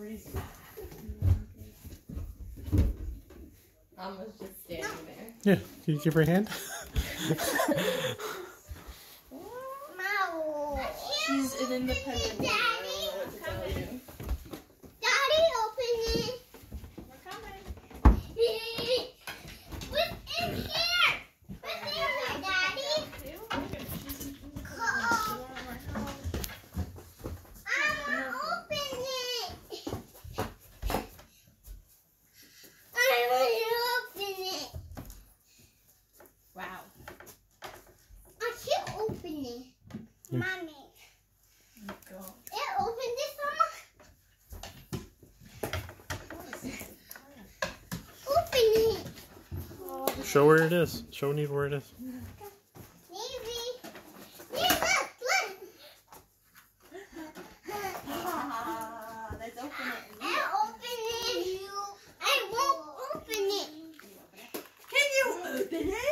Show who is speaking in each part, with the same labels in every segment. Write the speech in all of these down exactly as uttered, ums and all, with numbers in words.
Speaker 1: reason. Mama's just standing there.
Speaker 2: Yeah, can you give her a hand?
Speaker 1: She's an independent woman. I don't know what to tell you.
Speaker 3: Daddy, open it.
Speaker 1: We're coming.
Speaker 3: What's in here? What's in here, Daddy? Oh. I want to open it. I want to open it.
Speaker 1: Wow.
Speaker 3: I can't open it. Mommy.
Speaker 1: Go.
Speaker 3: It opened it, Mama. Open it.
Speaker 2: Show where it is. Show Neve where it is.
Speaker 3: Maybe. Yeah, look, look.
Speaker 1: Ah, let's open it.
Speaker 3: I open it. I won't open it.
Speaker 1: Can you open it?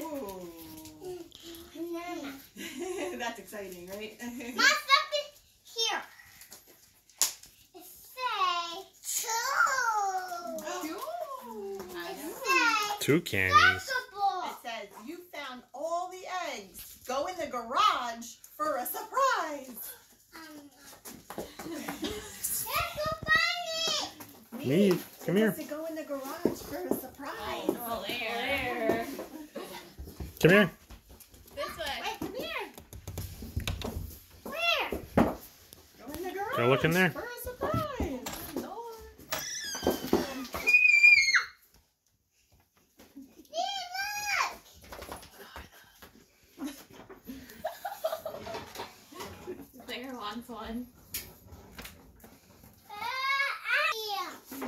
Speaker 3: Banana.
Speaker 1: That's exciting, right?
Speaker 3: My stuff is here. It says two. It says
Speaker 2: Two candies.
Speaker 3: basketball.
Speaker 1: It says, you found all the eggs. Go in the garage for a surprise.
Speaker 3: Um, let's go find it.
Speaker 2: Neve, come here.
Speaker 1: To go in the garage for a surprise.
Speaker 4: Oh, there.
Speaker 2: Come here.
Speaker 4: This way.
Speaker 3: Wait, come here. Where?
Speaker 1: Go in the garage.
Speaker 2: Go look in there.
Speaker 1: For a surprise. No.
Speaker 3: See, look.
Speaker 4: Claire wants one.
Speaker 3: Uh, yeah.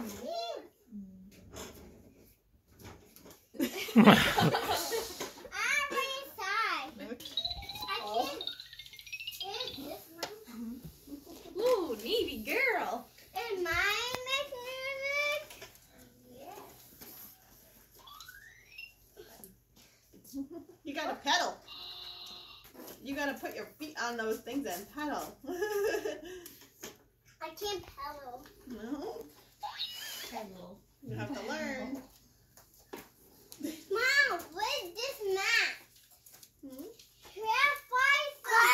Speaker 3: I'm inside. I can't. Is this one?
Speaker 4: Ooh, needy girl.
Speaker 3: Is mine make music?
Speaker 1: You gotta pedal. You gotta put your feet on those things and pedal.
Speaker 3: I can't pedal.
Speaker 1: No,
Speaker 4: Pedal.
Speaker 1: you have to learn.
Speaker 3: Mom, what is this map?
Speaker 1: Hmm?
Speaker 3: Where's five?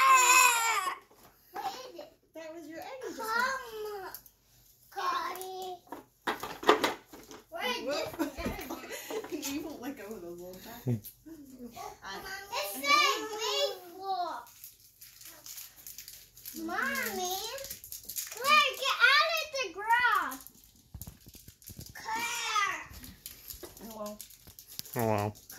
Speaker 3: What is it?
Speaker 1: That was your egg. you just
Speaker 3: Come, Cody. Where is this?
Speaker 1: got. You won't let go of those little packets.
Speaker 3: It says baseball. Mommy, Claire, get out of the garage. Claire.
Speaker 1: Hello.
Speaker 2: Oh, wow.